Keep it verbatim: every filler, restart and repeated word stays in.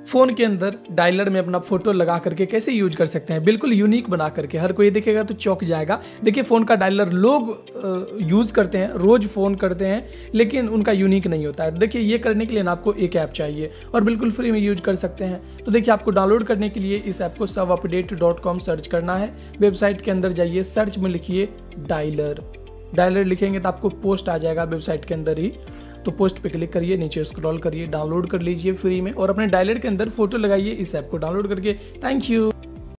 Phone के अंदर dialer में अपना फ़ोटो लगा करके कैसे यूज कर सकते हैं, बिल्कुल यूनिक बना करके। हर कोई देखेगा तो चौंक जाएगा। देखिए फ़ोन का डायलर लोग यूज़ करते हैं, रोज़ फ़ोन करते हैं, लेकिन उनका यूनिक नहीं होता है। देखिए ये करने के लिए ना आपको एक ऐप चाहिए और बिल्कुल फ्री में यूज कर सकते हैं। तो देखिए आपको डाउनलोड करने के लिए इस ऐप को सब अपडेट डॉट कॉम सर्च करना है। वेबसाइट के अंदर जाइए, सर्च में लिखिए डायलर। डायलर लिखेंगे तो आपको पोस्ट आ जाएगा वेबसाइट के अंदर ही। तो पोस्ट पे क्लिक करिए, नीचे स्क्रॉल करिए, डाउनलोड कर लीजिए फ्री में और अपने डायलर के अंदर फोटो लगाइए इस ऐप को डाउनलोड करके। Thank you.